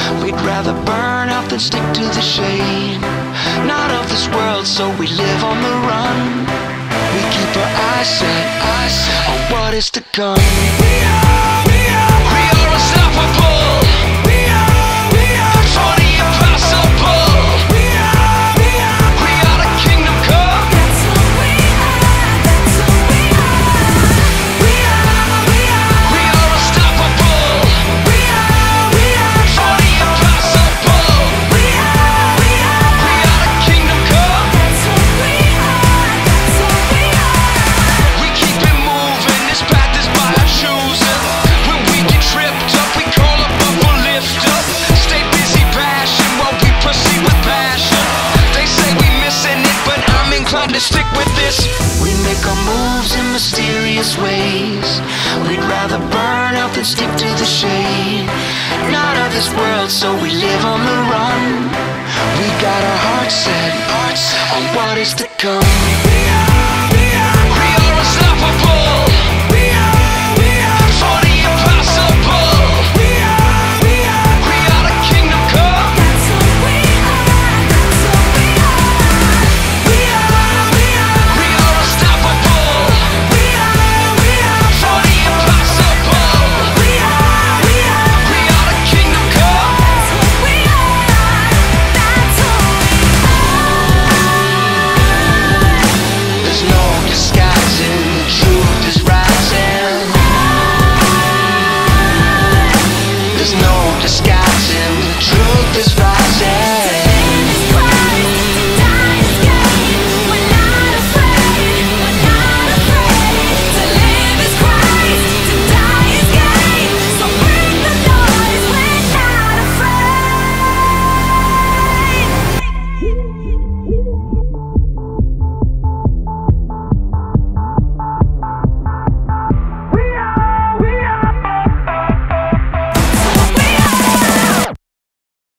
We'd rather burn out than stick to the shade. Not of this world, so we live on the run. We keep our eyes set on what is to come. We are unstoppable. We are for the impossible. We are the kingdom come. That's who we are. That's who we are. We are unstoppable. We are for the impossible. We are the kingdom come. That's who we are. That's who we are. We keep it moving. This path is by our choosing. When we get tripped up, we call up or lift up. Stay busy bashing while we proceed with passion. They say we missing it, but I'm inclined to stick with this. We make our moves in mysterious ways. We'd rather burn out than stick to the shade. Not of this world, so we live on the run. We got our hearts set on what is to come. We are unstoppable. We are for the impossible. We are the kingdom come. That's who we are. That's who we are. We are unstoppable. We are for the impossible. We are the kingdom come. That's who we are. That's who we are. There's no disguising, the truth is rising. There's no disguising, the truth